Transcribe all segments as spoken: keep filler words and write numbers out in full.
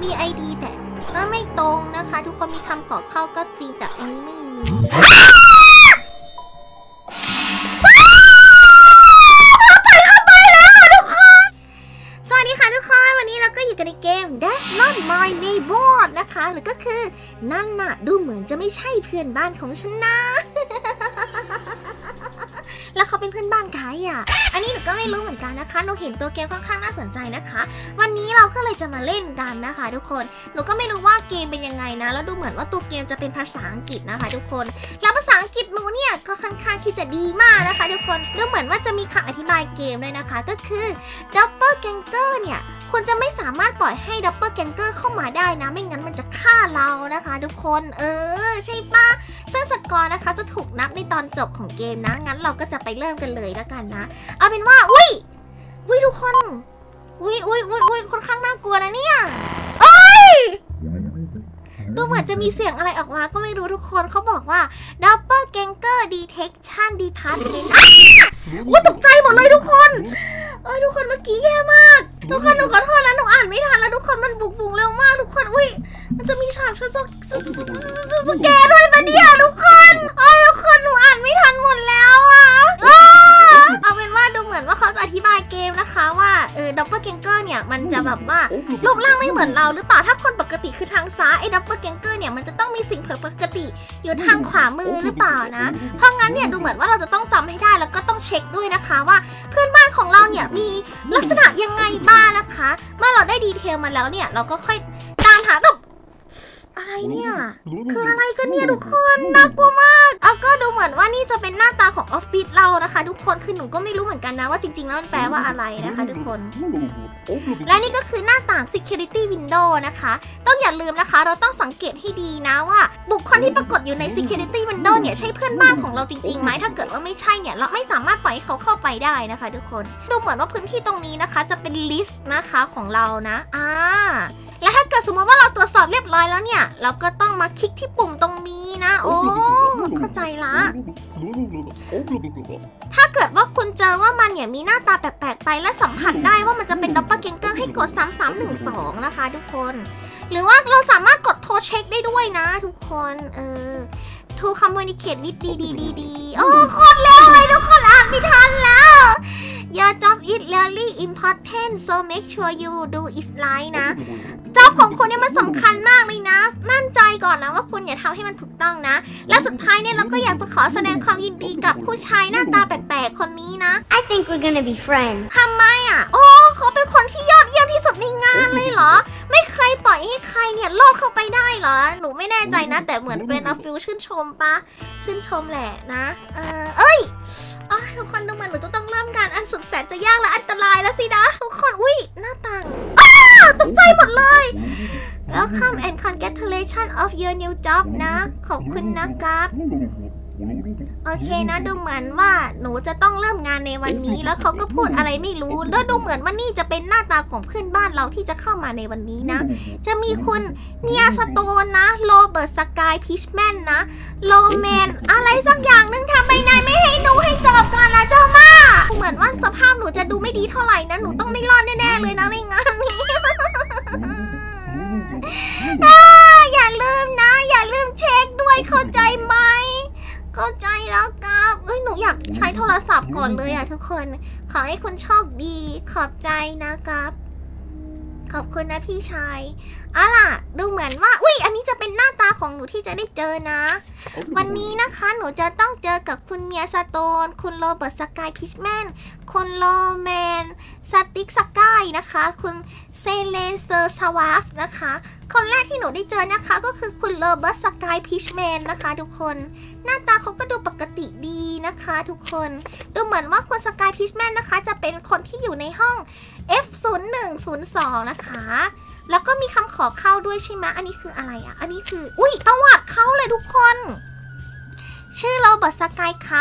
มี ไอ ดี แต่ก็ไม่ตรงนะคะทุกคนมีคำขอเข้าก็จริงแต่อันนี้ไม่มีสวัสดีค่ะทุกคนวันนี้เราก็อยู่กันในเกม That's Not My Neighbor นะคะหรือก็คือนั่นน่ะดูเหมือนจะไม่ใช่เพื่อนบ้านของฉันนะแล้วเขาเป็นเพื่อนบ้านใครอ่ะอันนี้หนูก็ไม่รู้เหมือนกันนะคะหนูเห็นตัวเกมค่อนข้างน่าสนใจนะคะวันนี้เราก็เลยจะมาเล่นกันนะคะทุกคนหนูก็ไม่รู้ว่าเกมเป็นยังไงนะแล้วดูเหมือนว่าตัวเกมจะเป็นภาษาอังกฤษนะคะทุกคนแล้วภาษาอังกฤษหนูเนี่ยก็ค่อนข้างที่จะดีมากนะคะทุกคนดูเหมือนว่าจะมีคำอธิบายเกมด้วยนะคะก็คือ Doppelganger เนี่ยคุณจะไม่สามารถปล่อยให้ Doppelganger เข้ามาได้นะไม่งั้นมันจะฆ่าเรานะคะทุกคนเออใช่ปะซึ่งสกอร์นะคะจะถูกนับในตอนจบของเกมนะงั้นเราก็จะไปเริ่มกันเลยแล้วกันนะเอาเป็นว่าอุ้ยอุ้ยทุกคนอุ้ยอุ้ยอุ้ยอุ้ยค่อนข้างน่ากลัวนะเนี่ยเอ้ยดูเหมือนจะมีเสียงอะไรออกมาก็ไม่รู้ทุกคนเขาบอกว่า Doppelganger Detection Department อุ้ยตกใจหมดเลยทุกคนเอ้ยทุกคนเมื่อกี้แย่มากทุกคนหนูขอโทษนะหนูอ่านไม่ทันแล้วทุกคนมันบุกบุกเร็วมากทุกคนอุ้ยมันจะมีฉากช็อตสแกนด้วยปะเนี่ยทุกคนเอ้ยทุกคนหนูอ่านไม่ทันหมดแล้วอ่ะเอาเป็นว่าดูเหมือนว่าเขาจะอธิบายเกมนะคะว่าเออ Doppelganger เนี่ยมันจะแบบว่ารูปร่างไม่เหมือนเราหรือเปล่าถ้าคนปกติคือทางซ้ายไอ้ Doppelganger เนี่ยมันจะต้องมีสิ่งผิดปกติอยู่ทางขวามือหรือเปล่านะเพราะงั้นเนี่ยดูเหมือนว่าเราจะต้องจำให้ได้แล้วก็ต้องเช็คด้วยนะคะว่าเพื่อนบ้านของเราเนี่ยมีลักษณะยังไงบ้างนะคะเมื่อเราได้ดีเทลมาแล้วเนี่ยเราก็ค่อยตามหาแบบอะไรเนี่ยคืออะไรกันเนี่ยทุกคนน่ากลัวมากเอาก็ดูเหมือนว่านี่จะเป็นหน้าตาของออฟฟิศเรานะคะทุกคนคือหนูก็ไม่รู้เหมือนกันนะว่าจริงๆแล้วมันแปลว่าอะไรนะคะทุกคนและนี่ก็คือหน้าต่าง security window นะคะต้องอย่าลืมนะคะเราต้องสังเกตให้ดีนะว่าบุคคลที่ปรากฏอยู่ใน security window เนี่ยใช่เพื่อนบ้านของเราจริงๆไหมถ้าเกิดว่าไม่ใช่เนี่ยเราไม่สามารถปล่อยให้เขาเข้าไปได้นะคะทุกคนดูเหมือนว่าพื้นที่ตรงนี้นะคะจะเป็น list นะคะของเรานะอ่าแล้วถ้าเกิดสมมติว่าเราตรวจสอบเรียบร้อยแล้วเนี่ยเราก็ต้องมาคลิกที่ปุ่มตรงนี้นะโอ้เข้าใจละถ้าเกิดว่าคุณเจอว่ามันเนี่ยมีหน้าตาแปลกๆไปและสัมผัสได้ว่ามันจะเป็น Doppelganger ให้กดสามสามหนึ่งสองนะคะทุกคนหรือว่าเราสามารถกดโทรเช็คได้ด้วยนะทุกคนเออTo communicate with ดี ดี ดี ดี โอ้โคตรเร็วเลยทุกคนอ่านไม่ทันแล้ว Your job is really important so make sure you do it right นะจ็อบของคุณเนี่ยมันสำคัญมากเลยนะมั่นใจก่อนนะว่าคุณอย่าทำให้มันถูกต้องนะและสุดท้ายเนี่ยเราก็อยากจะขอแสดงความยินดีกับผู้ชายหน้าตาแปลกๆคนนี้นะ I think we're gonna be friends ทำไมอ่ะโอ้เขาเป็นคนที่ยอดเยี่ยมที่สุดในงานเลยเหรอไม่เคยปล่อยให้ใครเนี่ยลอบเข้าไปได้เหรอหนูไม่แน่ใจนะแต่เหมือนเป็นอาฟิลชื่นชมปะชื่นชมแหละนะเออเอ้ยอ๋อทุกคนดูมันหนูจะต้องเริ่มการอันสุดแสนจะยากและอันตรายแล้วสินะทุกคนอุ้ยหน้าต่างอ้าตกใจหมดเลย Welcome and congratulations of your new job นะขอบคุณนะครับโอเคนะดูเหมือนว่าหนูจะต้องเริ่มงานในวันนี้แล้วเขาก็พูดอะไรไม่รู้แล้วดูเหมือนว่านี่จะเป็นหน้าตาของเพื่อนบ้านเราที่จะเข้ามาในวันนี้นะจะมีคุณเนียสโตนนะโรเบิร์ตสกายพิชแมนนะโรแมนอะไรสักอย่างนึงทำไมนายไม่ให้ดูให้จบก่อนล่ะเจ้ามาเหมือนว่าสภาพหนูจะดูไม่ดีเท่าไหร่นะหนูต้องไม่รอดแน่ๆเลยนะในงานนี้ อย่าลืมนะอย่าลืมเช็คด้วยเข้าใจไหมเข้าใจแล้วครับเอ้ยหนูอยากใช้โทรศัพท์ก่อนเลยอะทุกคนขอให้คุณโชคดีขอบใจนะครับขอบคุณนะพี่ชายเอาล่ะดูเหมือนว่าอุ้ยอันนี้จะเป็นหน้าตาของหนูที่จะได้เจอนะวันนี้นะคะหนูจะต้องเจอกับคุณเมียสโตนคุณโรเบิร์ตสกายพิชแมนคุณโรแมนสติ๊กสกายนะคะคุณเซเลนเซอร์ชวาฟนะคะคนแรกที่หนูได้เจอนะคะก็คือคุณโรเบิร์ตสกายพิชแมนนะคะทุกคนหน้าตาเขาก็ดูปกติดีนะคะทุกคนดูเหมือนว่าคุณสกายพิชแมนนะคะจะเป็นคนที่อยู่ในห้อง เอฟ ศูนย์ หนึ่ง ศูนย์ สอง นะคะแล้วก็มีคำขอเข้าด้วยใช่ไหมอันนี้คืออะไรอ่ะอันนี้คืออุ้ยประวัติเขาเลยทุกคนชื่อโรเบิร์ตสกายครับนามส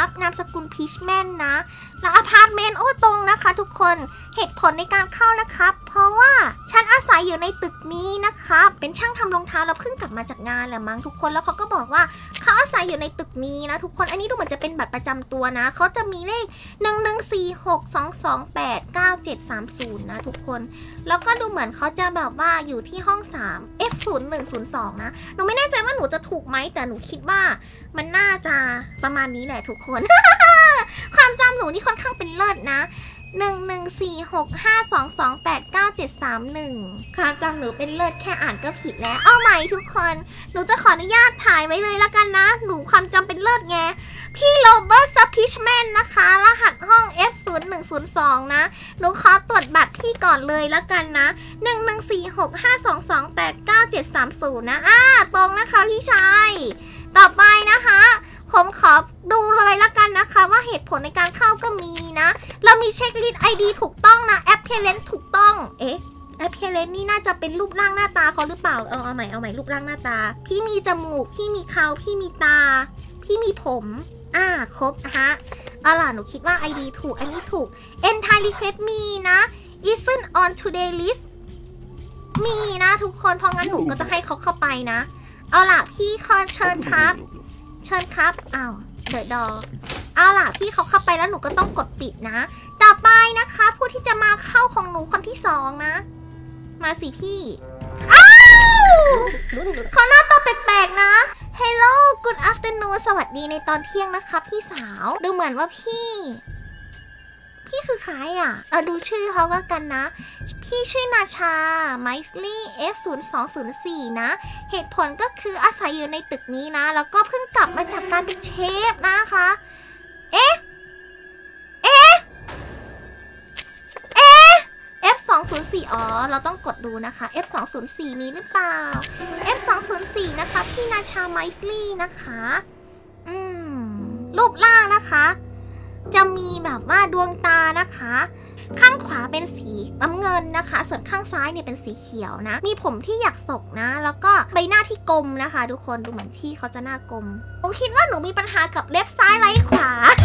กุลพีชแมนนะแล้วอพาร์ตเมนต์โอ้ตรงนะคะทุกคนเหตุผลในการเข้านะคะเพราะว่าฉันอาศัยอยู่ในตึกนี้นะคะเป็นช่างทำรองเท้าแล้วเพิ่งกลับมาจากงานแหละมั้งทุกคนแล้วเขาก็บอกว่าเขาอาศัยอยู่ในตึกนี้นะทุกคนอันนี้ดูเหมือนจะเป็นบัตรประจำตัวนะเขาจะมีเลขหนึ่ง หนึ่ง สี่ หก สอง สอง แปด เก้า เจ็ด สาม ศูนย์นะทุกคนแล้วก็ดูเหมือนเขาจะแบบว่าอยู่ที่ห้องสาม เอฟ ศูนย์ หนึ่ง ศูนย์ สอง นะหนูไม่แน่ใจว่าหนูจะถูกไหมแต่หนูคิดว่ามันน่าจะประมาณนี้แหละทุกคน ความจำหนูนี่ค่อนข้างเป็นเลิศนะหนึ่ง หนึ่ง สี่ หก ห้า สอง สอง แปด เก้า เจ็ด สาม หนึ่งความจำหนูเป็นเลิศแค่อ่านก็ผิดแล้วเอาใหม่ทุกคนหนูจะขออนุญาตถ่ายไว้เลยละกันนะหนูความจำเป็นเลิศไงพี่โรเบิร์ต ซัพพิชแมนนะคะรหัสห้อง เอฟ ศูนย์ หนึ่ง ศูนย์ สอง นะหนูขอตรวจบัตรพี่ก่อนเลยละกันนะหนึ่ง หนึ่ง สี่ หก ห้า สอง สอง แปด เก้า เจ็ด สาม ศูนย์นะอ่าตรงนะคะพี่ชายต่อไปนะคะผมขอดูเลยละกันนะคะว่าเหตุผลในการเข้าก็มีนะเรามีเช็คลิสต์ ไอ ดี ถูกต้องนะแอปเพลนถูกต้องเอ๊ะแอปเพลนนี่น่าจะเป็นรูปร่างหน้าตาเขาหรือเปล่าเอาเอาใหม่เอาใหม่รูปร่างหน้าตาพี่มีจมูกพี่มีเขาพี่มีตาพี่มีผมอ่าครบฮะเอาล่ะหนูคิดว่า ไอ ดี ถูกอันนี้ถูก Entire request มีนะ isn't on today list มีนะทุกคนเพราะงั้นหนูก็จะให้เขาเข้าไปนะเอาล่ะพี่ขอเชิญครับเชิญครับอ้าวเดอะดอเอาล่ะพี่เขาเข้าไปแล้วหนูก็ต้องกดปิดนะต่อไปนะคะผู้ที่จะมาเข้าของหนูคนที่สองนะมาสิพี่อ้าวเขาหน้าตาแปลกๆนะ Hello good afternoon สวัสดีในตอนเที่ยงนะคะพี่สาวดูเหมือนว่าพี่พี่คือใครอ่ะเอาดูชื่อเขาก็กันนะพี่ชื่อนาชาไมซ์ลี่ เอฟ ศูนย์ สอง ศูนย์ สี่ นะเหตุผลก็คืออาศัยอยู่ในตึกนี้นะแล้วก็เพิ่งกลับมาจากการเป็นเชฟนะคะเอ๊ะเอ๊ะเอ๊ะ เอฟ สอง ศูนย์ สี่ อ๋อเราต้องกดดูนะคะ เอฟ สอง ศูนย์ สี่ มีหรือเปล่า เอฟ สอง ศูนย์ สี่ นะคะพี่นาชาไมซ์ลี่นะคะอืมรูปร่างนะคะจะมีแบบว่าดวงตานะคะข้างขวาเป็นสีน้ำเงินนะคะส่วนข้างซ้ายเนี่ยเป็นสีเขียวนะมีผมที่หยักศกนะแล้วก็ใบหน้าที่กลมนะคะทุกคนดูเหมือนที่เขาจะหน้ากลมหนูคิดว่าหนูมีปัญหากับเล็บซ้ายไหล่ขวา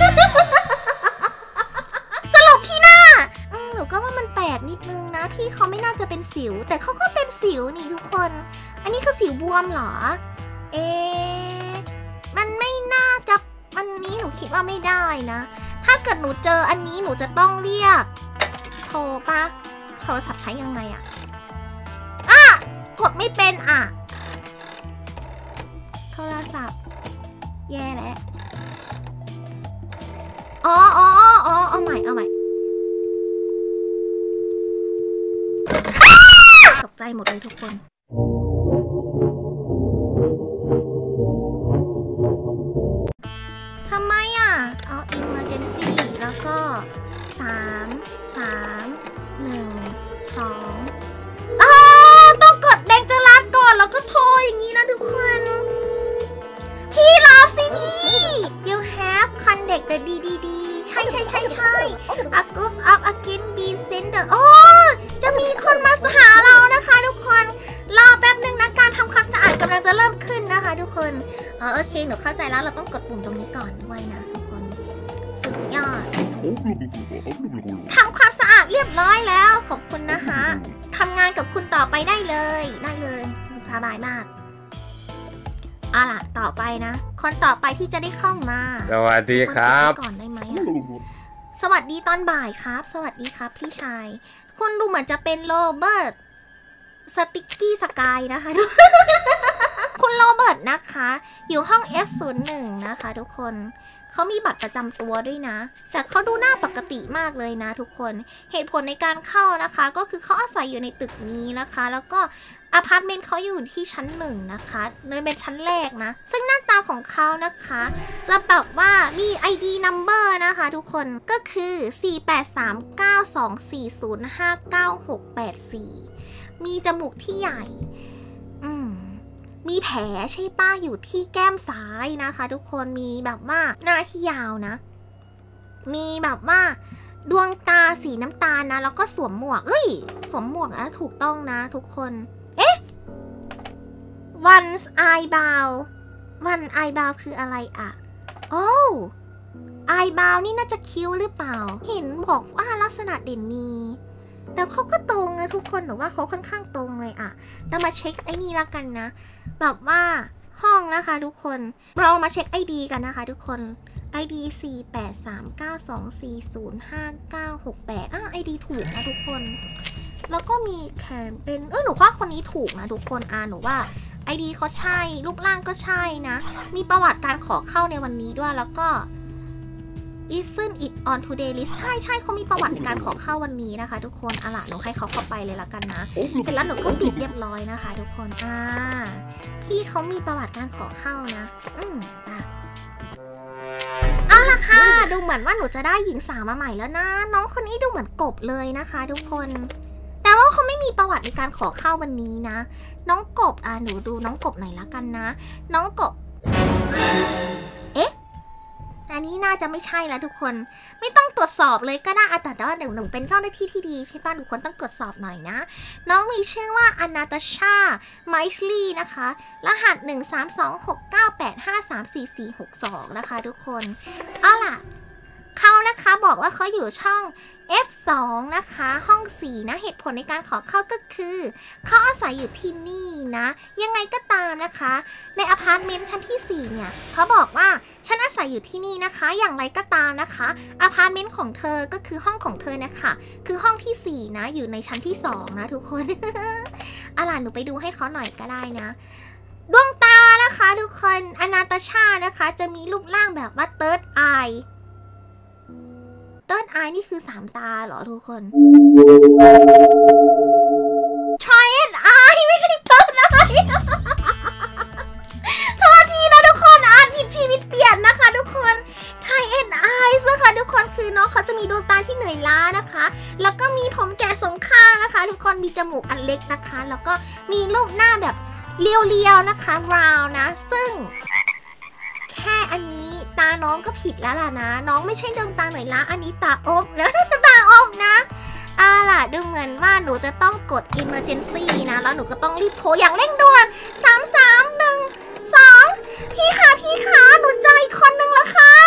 สรุปพี่หน้าหนูก็ว่ามันแปลกนิดนึงนะพี่เขาไม่น่าจะเป็นสิวแต่เขาก็เป็นสิวนี่ทุกคนอันนี้คือสิวบวมเหรอเอ๊ะมันไม่น่าจะอันนี้หนูคิดว่าไม่ได้นะถ้าเกิดหนูเจออันนี้หนูจะต้องเรียกโทรปะโทรศัพท์ใช้ยังไงอะอ่ะกดไม่เป็นอ่ะโทรศัพท์แย่แล้วอ๋ออ๋ออ๋อเอาใหม่เอาใหม่ตกใจหมดเลยทุกคนทำไมอ่ะเอา emergency แล้วก็สามสามหนึ่งสองอ้าวต้องกดแดงจะรัดก่อนแล้วก็โทรอย่างนี้นะทุกคนพี่รับสิพี่ you have contact the ดี ดี ดี ใช่ใช่ใช่ใช่ a goof up again being sender โอ้จะมีคนมาหาเรานะคะทุกคนรอแป๊บนึงนะการทำความสะอาดกำลังจะเริ่มขึ้นนะคะทุกคนอ๋อโอเคหนูเข้าใจแล้วเราต้องกดปุ่มตรงนี้ก่อนด้วยนะทุกคนสุดยอดทำความสะอาดเรียบร้อยแล้วขอบคุณนะคะทำงานกับคุณต่อไปได้เลยได้เลยสบายมากเอาล่ะต่อไปนะคนต่อไปที่จะได้เข้ามาสวัสดีครับก่อนได้ไหมสวัสดีตอนบ่ายครับสวัสดีครับพี่ชายคุณดูเหมือนจะเป็นโรเบิร์ตสติ๊กกี้สกายนะคะคุณโรเบิร์ตนะคะอยู่ห้อง เอฟ ศูนย์ หนึ่ง นะคะทุกคนเขามีบัตรประจำตัวด้วยนะแต่เขาดูหน้าปกติมากเลยนะทุกคนเหตุผลในการเข้านะคะก็คือเขาอาศัยอยู่ในตึกนี้นะคะแล้วก็อพาร์ตเมนต์เขาอยู่ที่ชั้นหนึ่งนะคะเลยเป็นชั้นแรกนะซึ่งหน้าตาของเขานะคะจะแบบว่ามี ไอ ดี number นะคะทุกคนก็คือ สี่ แปด สาม เก้า สอง สี่ ศูนย์ ห้า เก้า หก แปด สี่มีจมูกที่ใหญ่อืมมีแผลใช่ป้าอยู่ที่แก้มซ้ายนะคะทุกคนมีแบบว่าหน้าที่ยาวนะมีแบบว่าดวงตาสีน้ำตาลนะแล้วก็สวมหมวกเอ้ยสวมหมวกนะถูกต้องนะทุกคนเอ๊ะ one eyebrow one eyebrow คืออะไรอ่ะโอ้ไอบาวนี่น่าจะคิ้วหรือเปล่าเห็นบอกว่าลักษณะเด่นมีแต่เขาก็ตรงนะทุกคนหนูว่าเขาค่อนข้างตรงเลยอะเรามาเช็คไอ้นี่ละกันนะแบบว่าห้องนะคะทุกคนเรามาเช็ค ไอ ดี กันนะคะทุกคน ไอ ดี สี่ แปด สาม เก้า สอง สี่ ศูนย์ ห้า เก้า หก แปดอ้าว ไอ ดี ถูกนะทุกคนแล้วก็มีแขนเป็นเออหนูว่าคนนี้ถูกนะทุกคนอ่าหนูว่า ไอ ดี เขาใช่รูปร่างก็ใช่นะมีประวัติการขอเข้าในวันนี้ด้วยแล้วก็ isn't it on today list ใช่ใช่เขามีประวัติในการขอเข้าวันนี้นะคะทุกคนอ่ะล่ะหนูให้เขาเข้าไปเลยละกันนะเสร็จแล้วหนูก็ปิดเรียบร้อยนะคะทุกคนอ่าพี่เขามีประวัติการขอเข้านะอืมอ่ะเอาล่ะค่ะดูเหมือนว่าหนูจะได้หญิงสาวมาใหม่แล้วนะน้องคนนี้ดูเหมือนกบเลยนะคะทุกคนแต่ว่าเขาไม่มีประวัติในการขอเข้าวันนี้นะน้องกบอ่ะหนูดูน้องกบหน่อยละกันนะน้องกบเอ๊ะอันนี้น่าจะไม่ใช่แล้วทุกคนไม่ต้องตรวจสอบเลยก็ได้แต่ว่าเดี๋ยวหนูเป็นเจ้าหน้าที่ที่ดีใช่ป่ะทุกคนต้องตรวจสอบหน่อยนะน้องมีชื่อว่าอนาตาชาไมส์ลีย์นะคะรหัสหนึ่ง สาม สอง หก เก้า แปด ห้า สาม สี่ สี่ หก สองนะคะทุกคนเอาล่ะเขานะคะบอกว่าเขาอยู่ช่อง เอฟ สอง นะคะห้องสี่นะเหตุผลในการขอเข้าก็คือเขาอาศัยอยู่ที่นี่นะยังไงก็ตามนะคะในอพาร์ตเมนต์ชั้นที่สี่เนี่ยเขาบอกว่าฉันอาศัยอยู่ที่นี่นะคะอย่างไรก็ตามนะคะอพาร์ตเมนต์ของเธอก็คือห้องของเธอนะคะคือห้องที่สี่นะอยู่ในชั้นที่สองนะทุกคน อะล่ะหนูไปดูให้เขาหน่อยก็ได้นะดวงตานะคะทุกคนอนาตาชานะคะจะมีรูปร่างแบบว่าเติร์ดไอเติร์ดไอนี่คือสามตาเหรอทุกคน Triad Eye ไม่ใช่เติร์ดไอ โทษทีนะทุกคนอ่านผิดชีวิตเปลี่ยนนะคะทุกคน Triad Eyes นะคะทุกคนคือน้องเขาจะมีดวงตาที่เหนื่อยล้านะคะแล้วก็มีผมแก่สองข้างนะคะทุกคนมีจมูกอันเล็กนะคะแล้วก็มีรูปหน้าแบบเรียวๆนะคะราวนะซึ่งแค่อันนี้ตาน้องก็ผิดแล้วล่ะนะน้องไม่ใช่ดวงตาเหนื่อยล้าอันนี้ตาอบนะตาอบนะอ่าล่ะดูเหมือนว่าหนูจะต้องกด emergency นะแล้วหนูก็ต้องรีบโทรอย่างเร่งด่วนสาม สาม หนึ่ง สองพี่คะพี่คะหนูเจออีกคนนึงแล้วค่ะ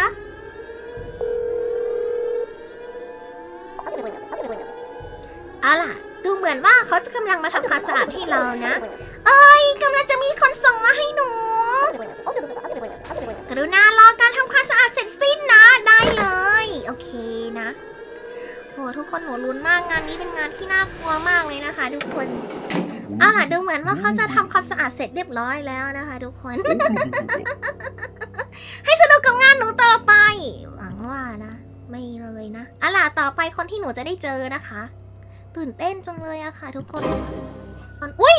เอาล่ะดูเหมือนว่าเขาจะกำลังมาทำความสะอาดให้เรานะเอ้ยกำลังจะมีคนส่งมาให้หนูกรุณารอการทำความสะอาดเสร็จสิ้นนะได้เลยโอเคนะโหทุกคนหนูลุ้นมากงานนี้เป็นงานที่น่ากลัวมากเลยนะคะทุกคนเอาล่ะดูเหมือนว่าเขาจะทำความสะอาดเสร็จเรียบร้อยแล้วนะคะทุกคน ให้สนุกกับงานหนูต่อไปหวังว่านะไม่เลยนะเอาล่ะต่อไปคนที่หนูจะได้เจอนะคะตื่นเต้นจังเลยอะค่ะทุกคนอุ้ย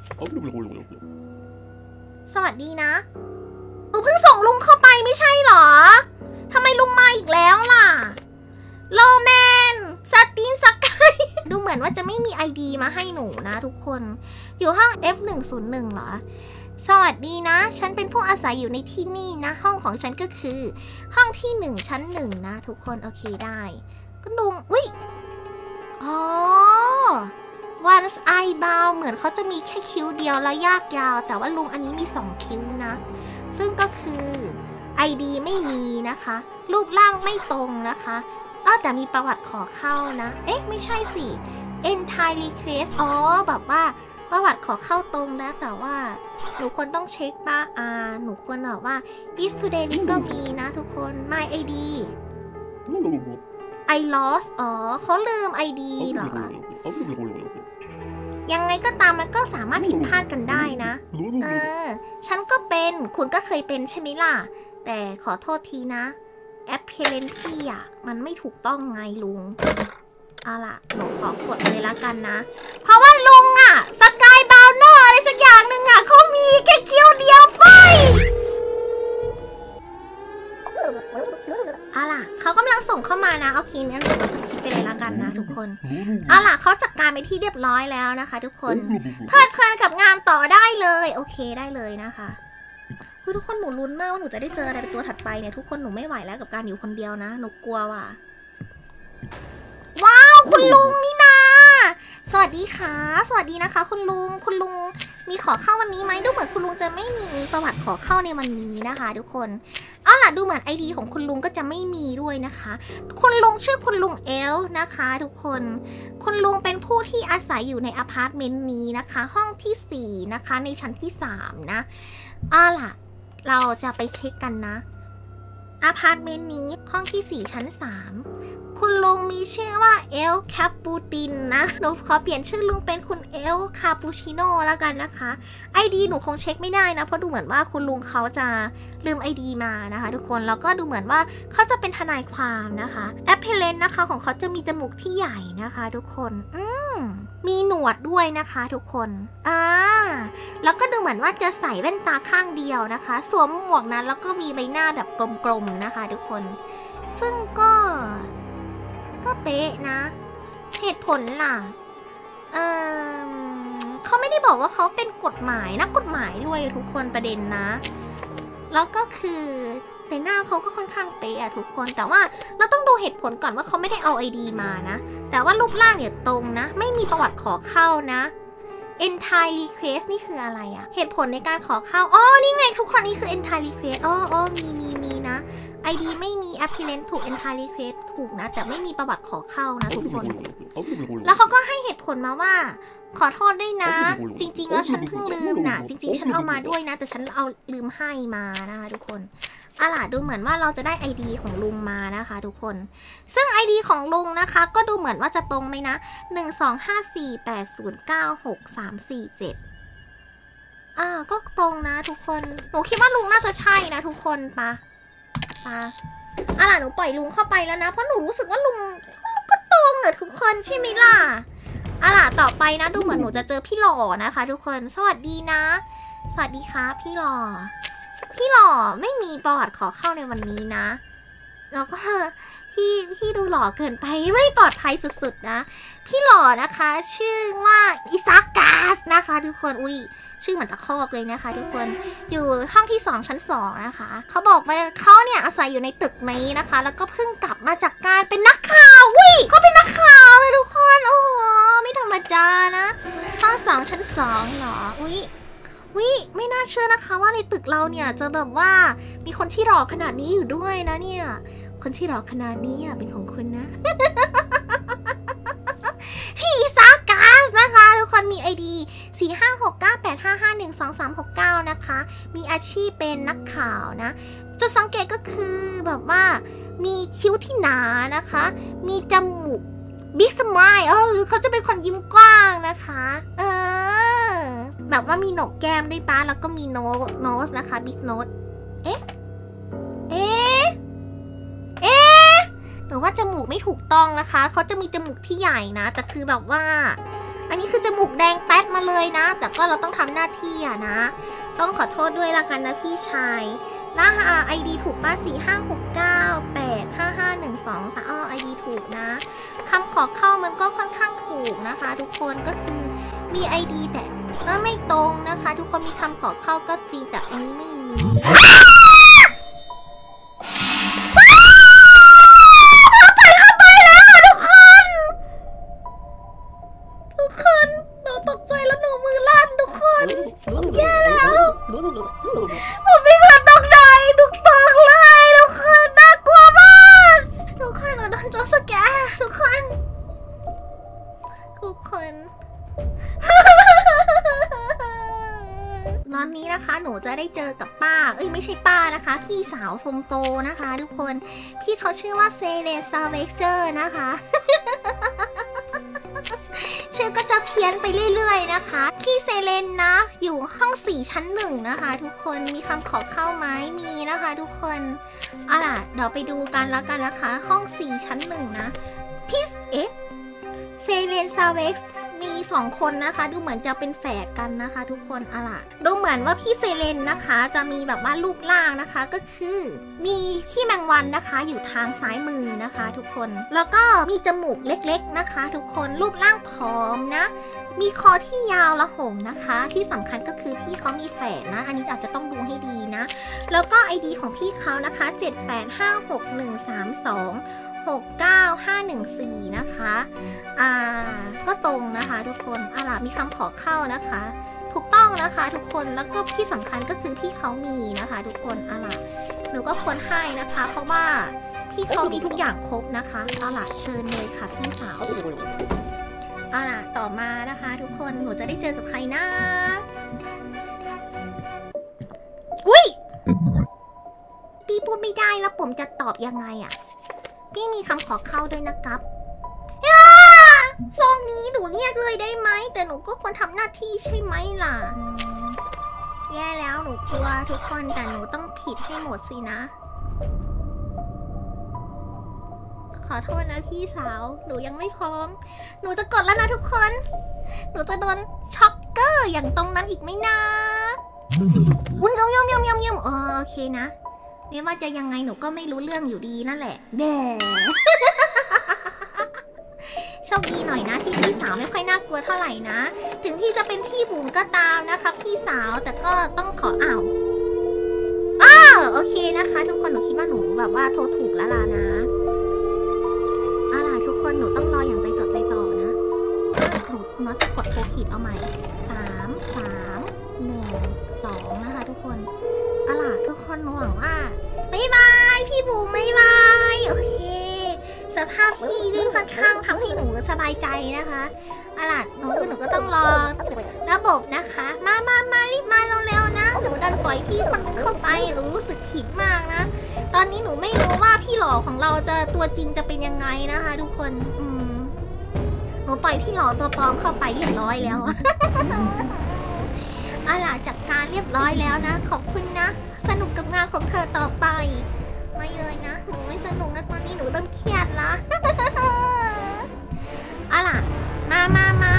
สวัสดีนะหนูเพิ่งส่งลุงเข้าไปไม่ใช่หรอทำไมลุงมาอีกแล้วล่ะโลแมนสตีนสกายดูเหมือนว่าจะไม่มี ไอ ดี มาให้หนูนะทุกคนอยู่ห้อง เอฟ หนึ่ง ศูนย์ หนึ่ง เหรอสวัสดีนะฉันเป็นผู้อาศัยอยู่ในที่นี่นะห้องของฉันก็คือห้องที่หนึ่งชั้นหนึ่งนะทุกคนโอเคได้ก็ลุงอุ้ยอ๋อ Once I bow เหมือนเขาจะมีแค่คิ้วเดียวแล้วยากยาวแต่ว่าลุงอันนี้มีสองคิ้วนะซึ่งก็คือ ไอ ดี ไม่มีนะคะรูปร่างไม่ตรงนะคะอ้าวแต่มีประวัติขอเข้านะเอ๊ะไม่ใช่สิ Entire request อ๋อแบบว่าประวัติขอเข้าตรงนะแต่ว่าหนูควรต้องเช็คป้าอาหนูควรบอกว่า is today ก็มีนะทุกคน my ไอ ดี I lost อ๋อเขาลืม ไอ ดี เหรอยังไงก็ตามมันก็สามารถผิดพลาดกันได้นะเออฉันก็เป็นคุณก็เคยเป็นใช่ไหมล่ะแต่ขอโทษทีนะแอปเพลนพี่อ่ะมันไม่ถูกต้องไงลุงเอาล่ะหนูขอกดเลยละกันนะเพราะว่าลุงอ่ะสกายบาวเนอร์อะไรสักอย่างหนึ่งอ่ะเขามีแค่คิ้วเดียวไฟเอาล่ะเขากำลังส่งเข้ามานะโอเคงั้นเดี๋ยวเราสคิปไปเลยละกันนะทุกคนเอาล่ะเขาจัดการไปที่เรียบร้อยแล้วนะคะทุกคนเพลิดเพลินกับงานต่อได้เลยโอเคได้เลยนะคะทุกคนหนูลุ้นมากว่าหนูจะได้เจออะไรเป็นตัวถัดไปเนี่ยทุกคนหนูไม่ไหวแล้วกับการอยู่คนเดียวนะหนูกลัวว่ะว้าวคุณลุงนี่นาสวัสดีค่ะสวัสดีนะคะคุณลุงคุณลุงมีขอเข้าวันนี้ไหมดูเหมือนคุณลุงจะไม่มีประวัติขอเข้าในวันนี้นะคะทุกคนเอาล่ะดูเหมือน ไอ ดี ของคุณลุงก็จะไม่มีด้วยนะคะคุณลุงชื่อคุณลุงเอลนะคะทุกคนคุณลุงเป็นผู้ที่อาศัยอยู่ในอพาร์ตเมนต์นี้นะคะห้องที่สี่นะคะในชั้นที่สามนะเอาล่ะเราจะไปเช็คกันนะอพาร์ตเมนต์นี้ห้องที่สี่ชั้นสามคุณลุงมีชื่อว่าเอลคาปูตินนะหนูขอเปลี่ยนชื่อลุงเป็นคุณเอลคาปูชิโน่แล้วกันนะคะ ไอ ดี หนูคงเช็คไม่ได้นะเพราะดูเหมือนว่าคุณลุงเขาจะลืม ไอ ดี มานะคะทุกคนแล้วก็ดูเหมือนว่าเขาจะเป็นทนายความนะคะแอปเพลนนะคะของเขาจะมีจมูกที่ใหญ่นะคะทุกคนอืมมีหนวดด้วยนะคะทุกคนอ่าแล้วก็ดูเหมือนว่าจะใส่แว่นตาข้างเดียวนะคะสวมหมวกนั้นแล้วก็มีใบหน้าแบบกลมๆนะคะทุกคนซึ่งก็ก็เป๊ะนะเหตุผลล่ะเออเขาไม่ได้บอกว่าเขาเป็นกฎหมายนักกฎหมายด้วยทุกคนประเด็นนะแล้วก็คือในหน้าเขาก็ค่อนข้างเป๊ะอะทุกคนแต่ว่าเราต้องดูเหตุผลก่อนว่าเขาไม่ได้เอา ไอ ดี มานะแต่ว่ารูปร่างเนี่ยตรงนะไม่มีประวัติขอเข้านะ Entire Request นี่คืออะไรอะเหตุผลในการขอเข้าอ๋อนี่ไงทุกคนนี่คือ Entire Request อ๋ออ๋อมีมีมีนะ ไอ ดี ไม่มี Appearance ถูก Entire Request ถูกนะแต่ไม่มีประวัติขอเข้านะทุกคนแล้วเขาก็ให้เหตุผลมาว่าขอโทษด้วยนะจริงๆแล้วฉันเพิ่งลืมนะจริงๆฉันเอามาด้วยนะแต่ฉันเอาลืมให้มานะคะทุกคนอะล่ะดูเหมือนว่าเราจะได้ ไอ ดี ของลุงมานะคะทุกคนซึ่ง ไอ ดี ของลุงนะคะก็ดูเหมือนว่าจะตรงไหมนะหนึ่ง สอง ห้า สี่ แปด ศูนย์ เก้า หก สาม สี่ เจ็ดอ่าก็ตรงนะทุกคนหนูคิดว่าลุงน่าจะใช่นะทุกคนปะปะอะล่ะหนูปล่อยลุงเข้าไปแล้วนะเพราะหนูรู้สึกว่าลุงก็ตรงอะทุกคนใช่ไหมล่ะอะล่ะต่อไปนะดูเหมือนหนูจะเจอพี่หล่อนะคะทุกคนสวัสดีนะสวัสดีครับพี่หล่อพี่หล่อไม่มีประวัติขอเข้าในวันนี้นะแล้วก็พี่พี่ดูหล่อเกินไปไม่ปลอดภัยสุดๆนะพี่หล่อนะคะชื่อว่าอิซากาสนะคะทุกคนอุ้ยชื่อเหมือนตะคอกเลยนะคะทุกคนอยู่ห้องที่สองชั้นสองนะคะเขาบอกว่าเขาเนี่ยอาศัยอยู่ในตึกนี้นะคะแล้วก็เพิ่งกลับมาจากการเป็นนักข่าววิเขาเป็นนักข่าวเลยทุกคนโอ้โหไม่ธรรมดานะห้องสองชั้นสองเหรออุ้ยวิไม่น่าเชื่อนะคะว่าในตึกเราเนี่ยจะแบบว่ามีคนที่หล่อขนาดนี้อยู่ด้วยนะเนี่ยคนที่หล่อขนาดนี้อ่ะเป็นของคุณนะ พี่ซากาสนะคะทุกคนมี ไอ ดี สี่ ห้า หก เก้า แปด ห้า ห้า หนึ่ง สอง สาม หก เก้านะคะมีอาชีพเป็นนักข่าวนะจุดสังเกตก็คือแบบว่ามีคิ้วที่หนานะคะมีจมูกบิ๊กสมายเออเขาจะเป็นคนยิ้มกว้างนะคะเออแบบว่ามีโหนกแก้มด้วยป้าแล้วก็มีโนโนสนะคะบิ๊กโนสเอ๊ะเอ๊ะเอ๊ะหรือว่าจมูกไม่ถูกต้องนะคะเขาจะมีจมูกที่ใหญ่นะแต่คือแบบว่าอันนี้คือจมูกแดงแป๊ดมาเลยนะแต่ก็เราต้องทำหน้าที่อะนะต้องขอโทษด้วยละกันนะพี่ชายรหัส ไอ ดี ถูกป่ะสี่ ห้า หก เก้า แปด ห้า ห้า หนึ่ง สอง สามอ้อ ไอ ดี ถูกนะคำขอเข้ามันก็ค่อนข้างถูกนะคะทุกคนก็คือมี ไอ ดี แต่ก็ไม่ตรงนะคะทุกคนมีคำขอเข้าก็จริงแต่อันนี้ไม่มีแย่แล้วผมไม่เหมือนตรงไหนทุกตรงเลยทุกคนน่ากลัวมากทุกคนเราโดนจับสแกร์ทุกคนทุกคนตอนนี้นะคะหนูจะได้เจอกับป้าเอ้ยไม่ใช่ป้านะคะพี่สาวชมโตนะคะทุกคนพี่เขาชื่อว่าเซเลซาเวกเจอร์นะคะชื่อก็จะเพี้ยนไปเรื่อยๆนะคะพี่เซเลนนะอยู่ห้องสี่ชั้นหนึ่งนะคะทุกคนมีคำขอเข้าไหมมีนะคะทุกคนเอาล่ะเดี๋ยวไปดูกันแล้วกันนะคะห้องสี่ชั้นหนึ่งนะพี่เอ๊ะเซเลนซาเว็กซ์มีสองคนนะคะดูเหมือนจะเป็นแฝดกันนะคะทุกคนเอาล่ะดูเหมือนว่าพี่เซเลนนะคะจะมีแบบว่ารูปร่างนะคะก็คือมีขี้แมงวันนะคะอยู่ทางซ้ายมือนะคะทุกคนแล้วก็มีจมูกเล็กๆนะคะทุกคนรูปร่างผอมนะมีคอที่ยาวละหงนะคะที่สำคัญก็คือพี่เขามีแฝดนะอันนี้อาจจะต้องดูให้ดีนะแล้วก็ ไอ ดี ของพี่เขานะคะเจ็ด แปด ห้า หก หนึ่ง สาม สองหกเก้าห้าหนึ่งสี่นะคะอ่าก็ตรงนะคะทุกคนอะล่ะมีคำขอเข้านะคะถูกต้องนะคะทุกคนแล้วก็ที่สำคัญก็คือพี่เขามีนะคะทุกคนอะล่ะหนูก็ควรให้นะคะเพราะว่าพี่เขามีทุกอย่างครบนะคะเอาล่ะเชิญเลยค่ะพี่สาวเอาล่ะต่อมานะคะทุกคนหนูจะได้เจอกับใครนะอุ้ยพี่พูดไม่ได้แล้วผมจะตอบยังไงอะพี่มีคำขอเข้าด้วยนะครับซองนี้หนูเรียกเลยได้ไหมแต่หนูก็ควรทำหน้าที่ใช่ไหมล่ะแย่แล้วหนูกลัวทุกคนแต่หนูต้องผิดให้หมดสินะขอโทษนะพี่สาวหนูยังไม่พร้อมหนูจะกดแล้วนะทุกคนหนูจะโดนช็อกเกอร์อย่างตรงนั้นอีกไหมนะวุ้นเยี่ยมเยี่ยมเยี่ยมเยี่ยมเยี่ยมโอเคนะไม่ว่าจะยังไงหนูก็ไม่รู้เรื่องอยู่ดีนั่นแหละเด้โชคดีหน่อยนะที่พี่สาวไม่ค่อยน่ากลัวเท่าไหร่นะถึงพี่จะเป็นพี่บุ๋มก็ตามนะคะพี่สาวแต่ก็ต้องขออ้าวอ้าวโอเคนะคะทุกคนหนูคิดว่าหนูแบบว่าโทรถูกแล้วล่ะนะอะไรทุกคนหนูต้องรออย่างใจจดใจจ่อนะหนูน็อตจะกดโทรผิดเอาใหม่สามสามหนึ่งสองนะคะทุกคนอะไรทุกคนหนูหวังว่าบ๊ายบายพี่บุ๋มบ๊ายบายโอเคสภาพพี่นี่ค่อนข้างทำให้หนูสบายใจนะคะอะล่ะหนูคือหนูก็ต้องรอระบบนะคะมามามารีบมาเร็วๆนะหนูดันปล่อยพี่คนนึงเข้าไปหนูรู้สึกผิดมากนะตอนนี้หนูไม่รู้ว่าพี่หล่อของเราจะตัวจริงจะเป็นยังไงนะคะทุกคนอืมหนูปล่อยพี่หล่อตัวปลอมเข้าไปเรียบร้อยแล้วอะล่ะจัดการเรียบร้อยแล้วนะขอบคุณนะสนุกกับงานของเธอต่อไปไม่เลยนะหนูไม่สนุกนะตอนนี้หนูเริ่มเครียดละอะล่ะมามามา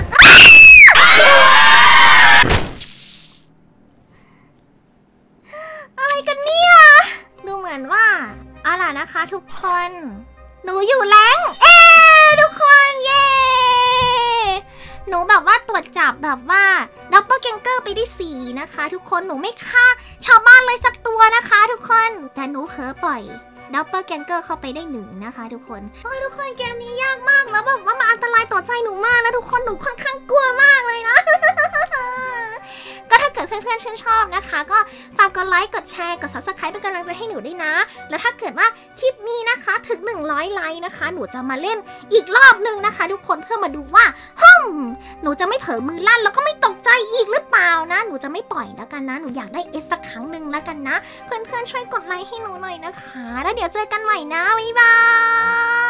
อะไรกันเนี่ยดูเหมือนว่าอะล่ะนะคะทุกคนหนูอยู่แรงเอ๊ทุกคนเย้หนูแบบว่าตรวจจับแบบว่าดับเบิลแกงเกอร์ไปได้สี่นะคะทุกคนหนูไม่ฆ่าชาวบ้านเลยสักตัวนะคะทุกคนแต่หนูเผลอปล่อยดับเบิลแกงเกอร์เข้าไปได้หนึ่งนะคะทุกคนโอ้ยทุกคนเกมนี้ยากมากแล้วแบบว่ามันอันตรายต่อใจหนูมากนะทุกคนหนูค่อนข้างกลัวมากเลยนะ ก็ถ้าเกิดเพื่อนๆชื่นชอบนะคะก็ฝากกดไลค์กดแชร์กด ซับสไครบ์ เป็นกำลังใจให้หนูด้วยนะแล้วถ้าเกิดว่าคลิปนี้นะคะถึงหนึ่งร้อยไลค์นะคะหนูจะมาเล่นอีกรอบหนึ่งนะคะทุกคนเพื่อมาดูว่าฮึมหนูจะไม่เผลอมือลั่นแล้วก็ไม่ตกใจอีกหรือเปล่านะหนูจะไม่ปล่อยแล้วกันนะหนูอยากได้เอสสักครั้งหนึ่งแล้วกันนะเพื่อนๆช่วยกดไลค์ให้หนูหน่อยนะคะแล้วเดี๋ยวเจอกันใหม่นะบ๊ายบาย